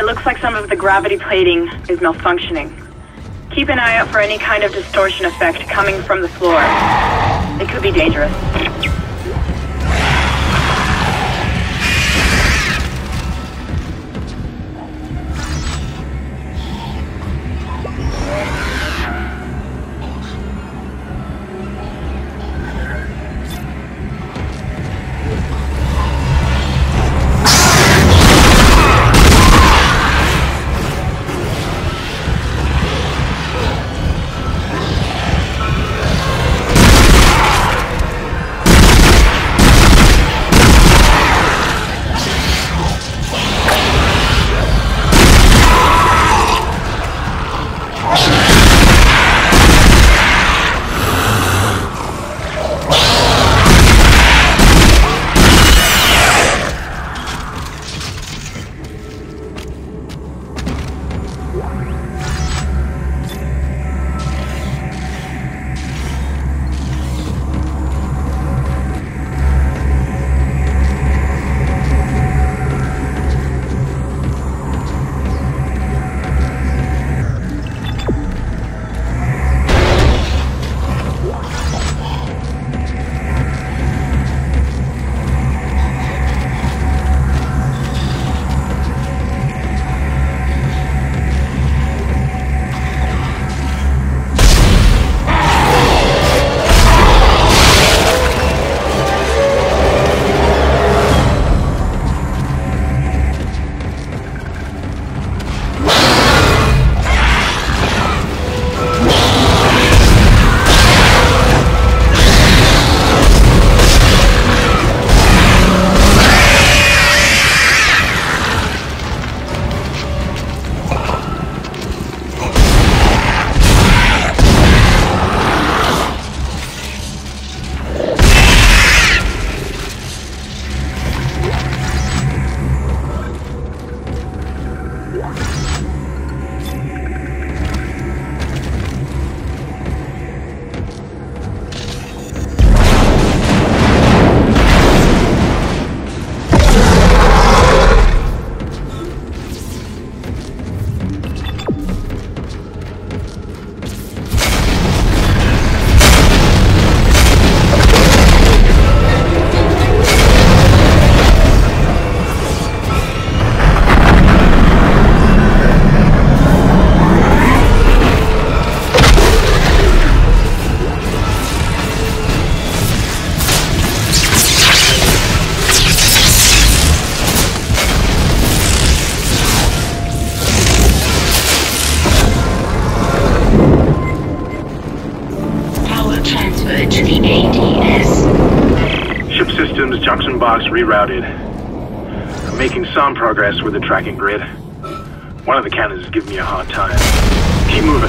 It looks like some of the gravity plating is malfunctioning. Keep an eye out for any kind of distortion effect coming from the floor. It could be dangerous. Junction box rerouted. I'm making some progress with the tracking grid. One of the cannons is giving me a hard time. Keep moving.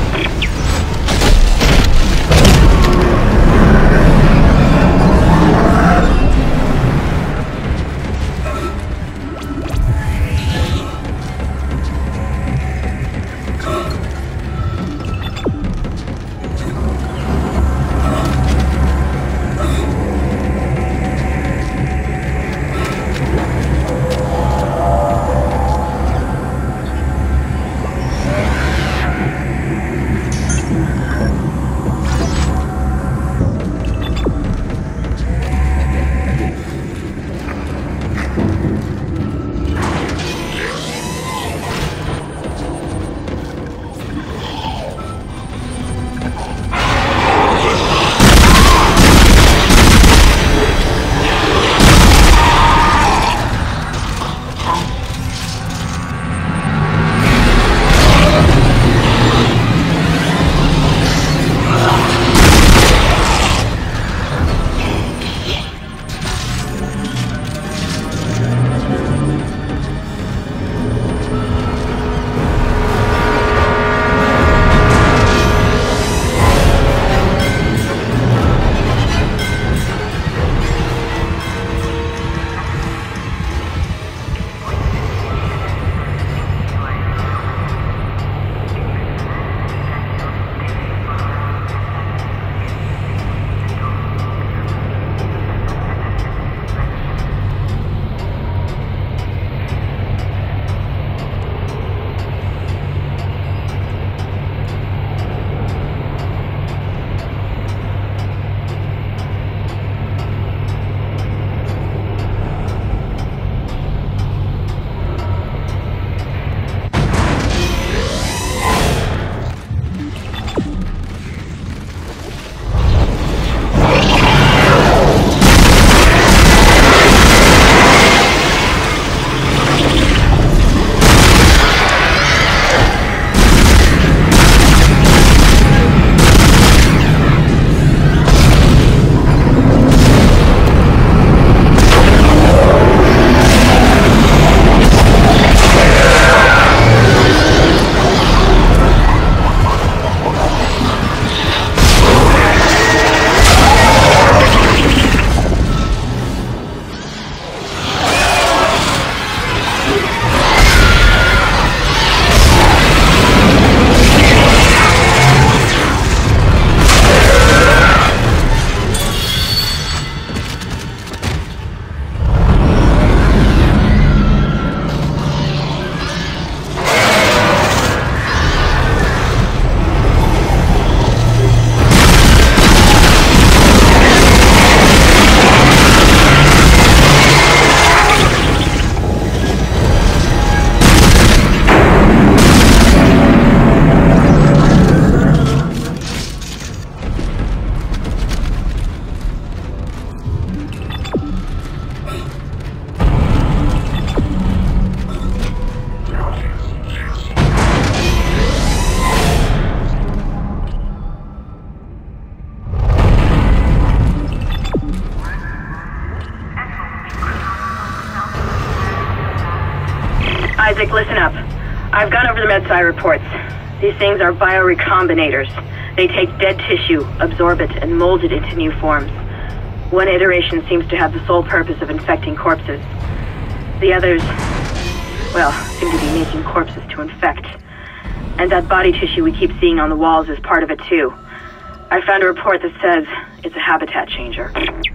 I've gone over the MedSci reports. These things are biorecombinators. They take dead tissue, absorb it, and mold it into new forms. One iteration seems to have the sole purpose of infecting corpses. The others, well, seem to be making corpses to infect. And that body tissue we keep seeing on the walls is part of it too. I found a report that says it's a habitat changer.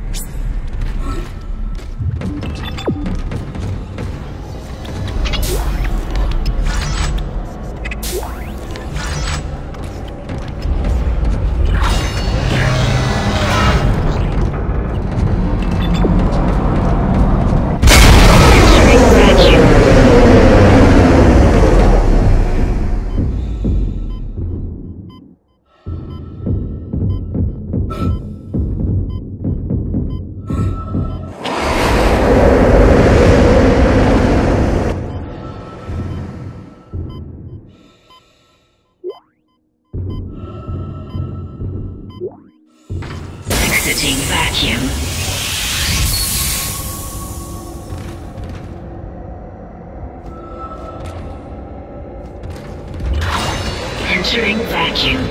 Exiting vacuum. Entering vacuum.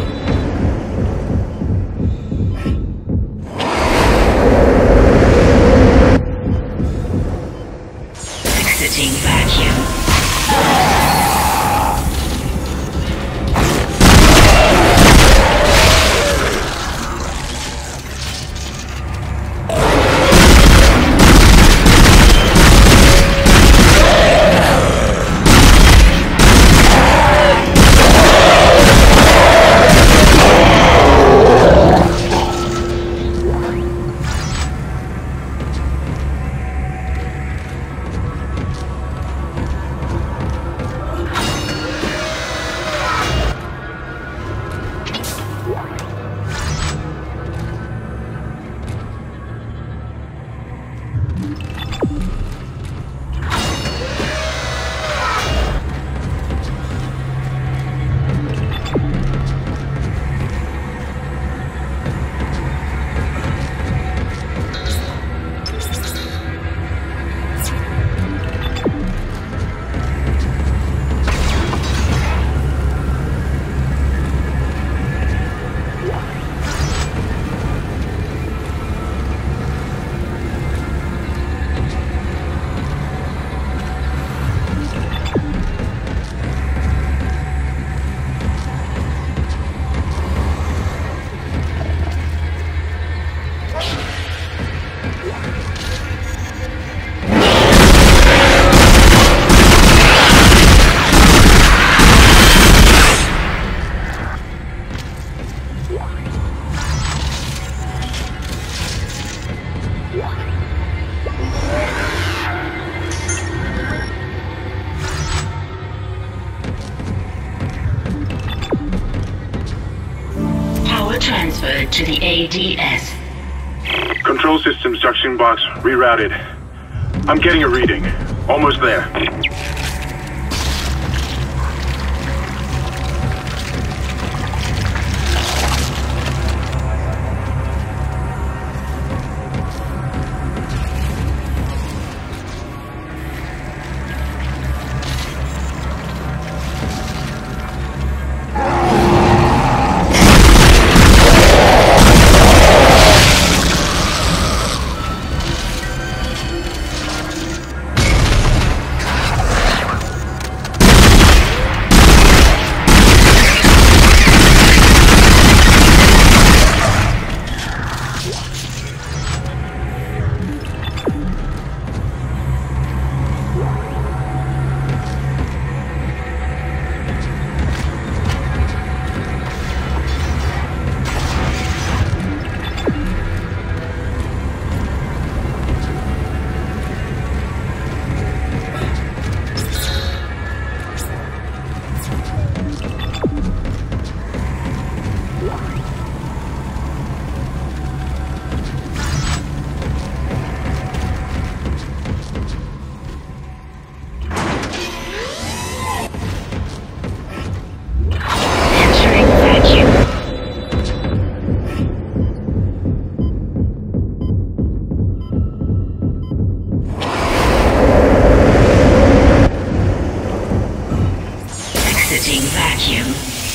Exiting vacuum. Transferred to the ADS. Control systems junction box rerouted. I'm getting a reading. Almost there. Exiting vacuum.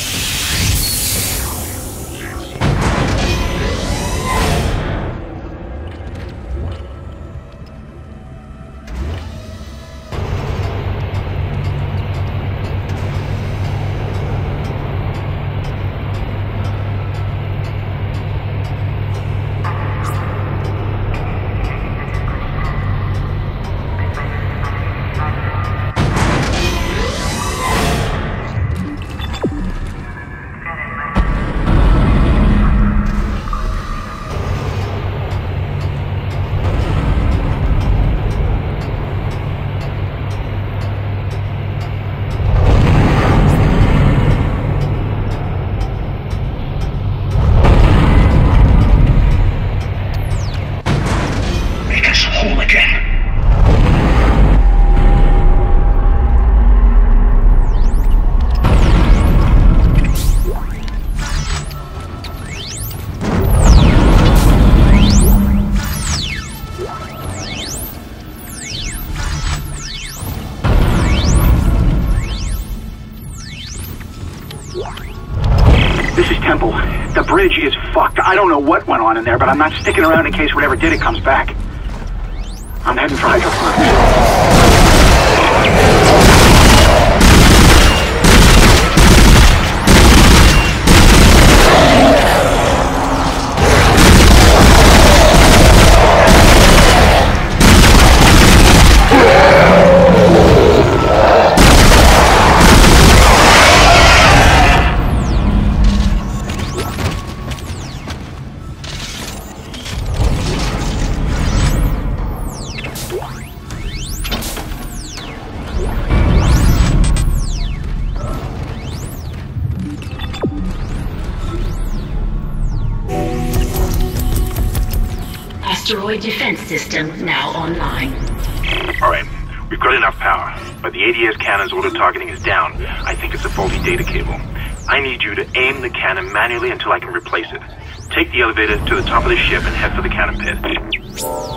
This is Temple. The bridge is fucked. I don't know what went on in there, but I'm not sticking around in case whatever did it comes back. I'm heading for hydroponics. Asteroid defense system now online. Alright, we've got enough power, but the ADS cannon's auto-targeting is down. I think it's a faulty data cable. I need you to aim the cannon manually until I can replace it. Take the elevator to the top of the ship and head for the cannon pit.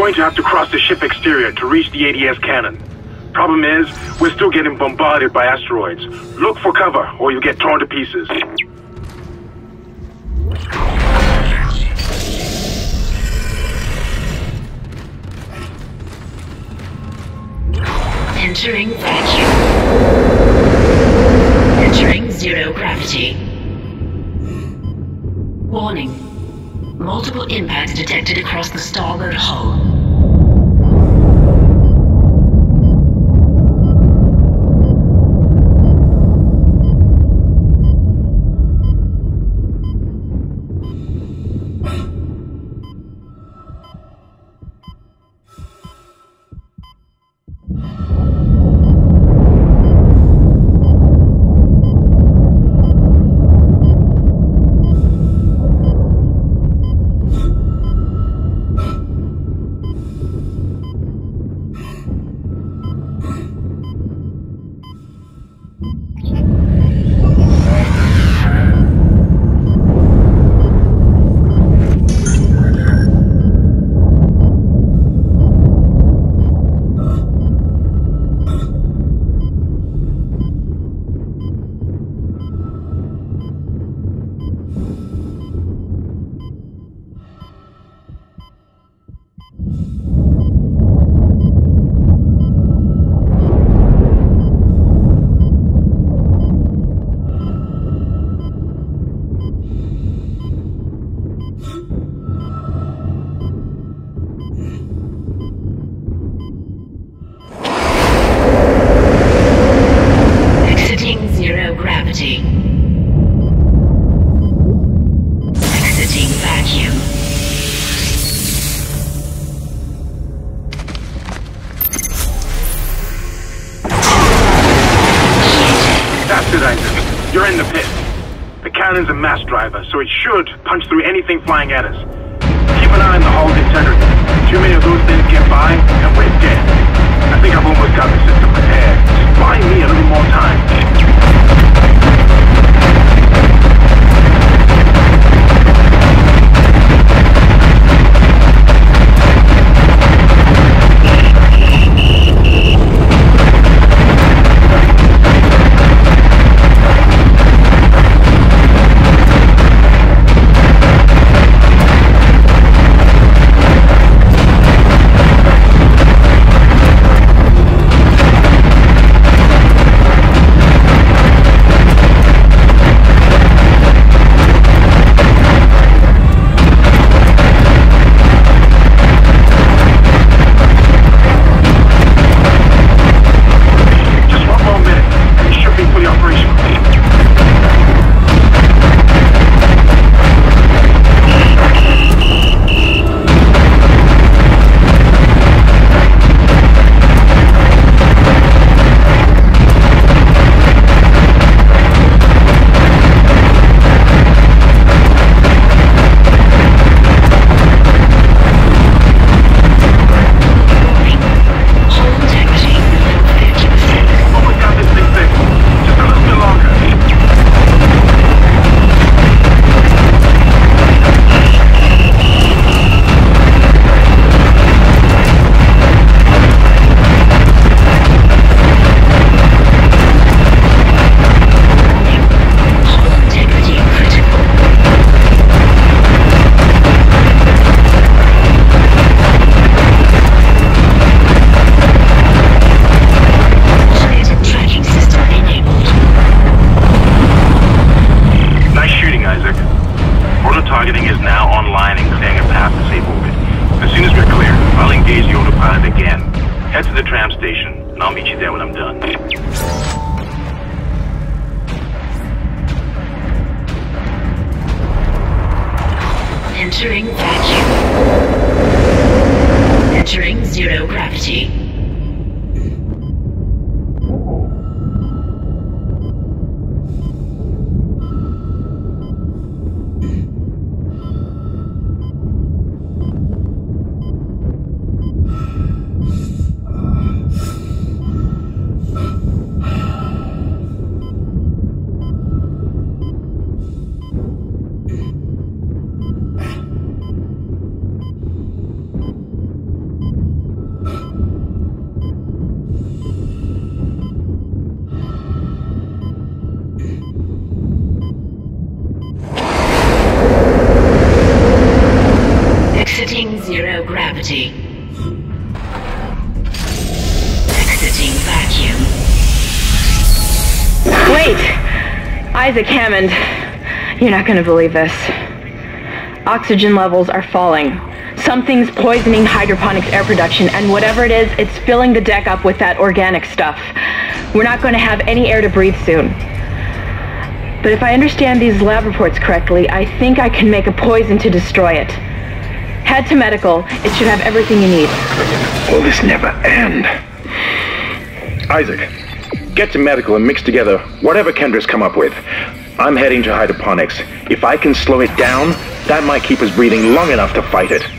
going to have to cross the ship exterior to reach the ADS cannon. Problem is, we're still getting bombarded by asteroids. Look for cover, or you'll get torn to pieces. Entering vacuum. Entering zero gravity. Warning. Multiple impacts detected across the starboard hull. You're in the pit. The cannon's a mass driver, so it should punch through anything flying at us. Keep an eye on the hull's integrity. Too many of those things get by, and we're dead. I think I've almost got the system repaired. Just buy me a little more time. Targeting is now online and clearing a path to safe orbit. As soon as we're clear, I'll engage the autopilot again. Head to the tram station, and I'll meet you there when I'm done. Entering vacuum. Entering zero gravity. Exiting vacuum. Wait! Isaac Hammond, you're not gonna believe this. Oxygen levels are falling. Something's poisoning hydroponics air production, and whatever it is, it's filling the deck up with that organic stuff. We're not going to have any air to breathe soon. But if I understand these lab reports correctly, I think I can make a poison to destroy it. Head to medical. It should have everything you need. Will this never end? Isaac, get to medical and mix together whatever Kendra's come up with. I'm heading to hydroponics. If I can slow it down, that might keep us breathing long enough to fight it.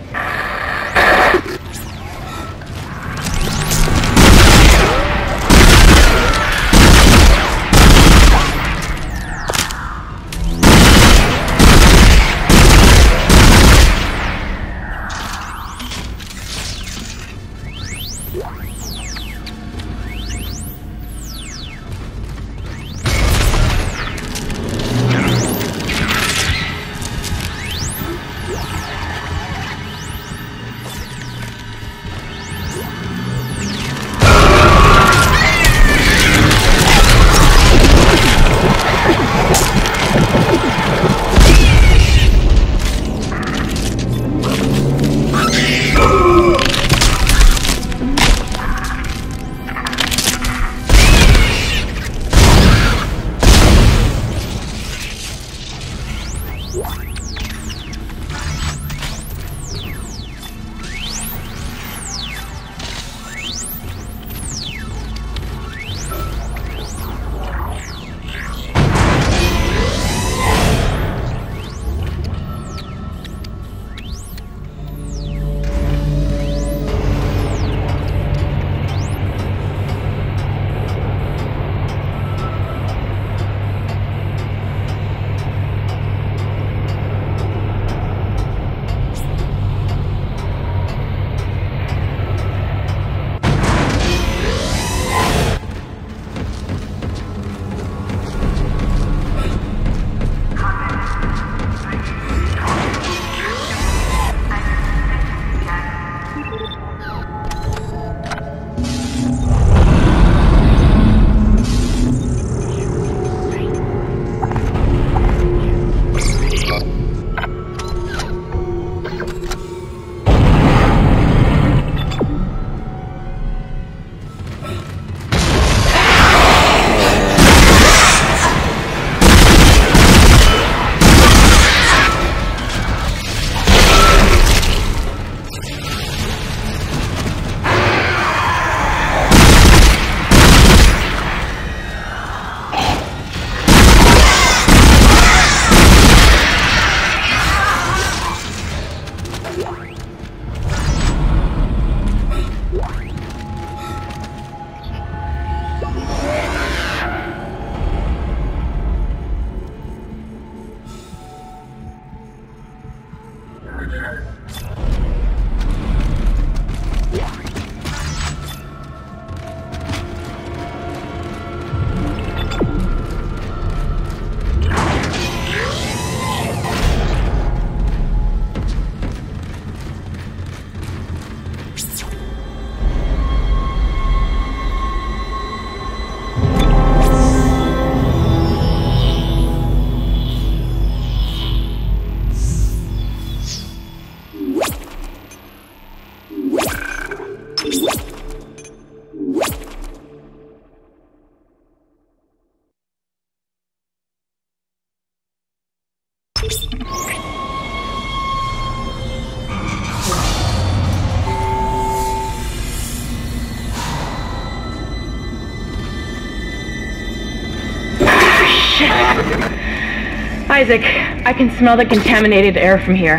Isaac, I can smell the contaminated air from here.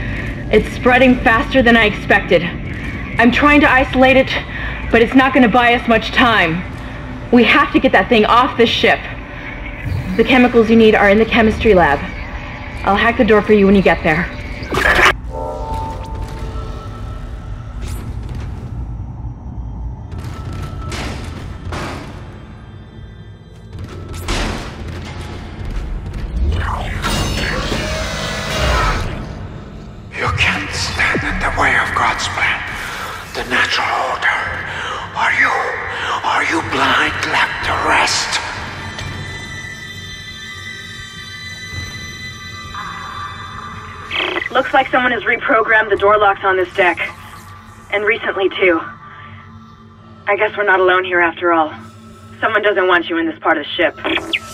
It's spreading faster than I expected. I'm trying to isolate it, but it's not going to buy us much time. We have to get that thing off this ship. The chemicals you need are in the chemistry lab. I'll hack the door for you when you get there. You can't stand in the way of God's plan. like someone has reprogrammed the door locks on this deck. And recently, too. I guess we're not alone here after all. Someone doesn't want you in this part of the ship.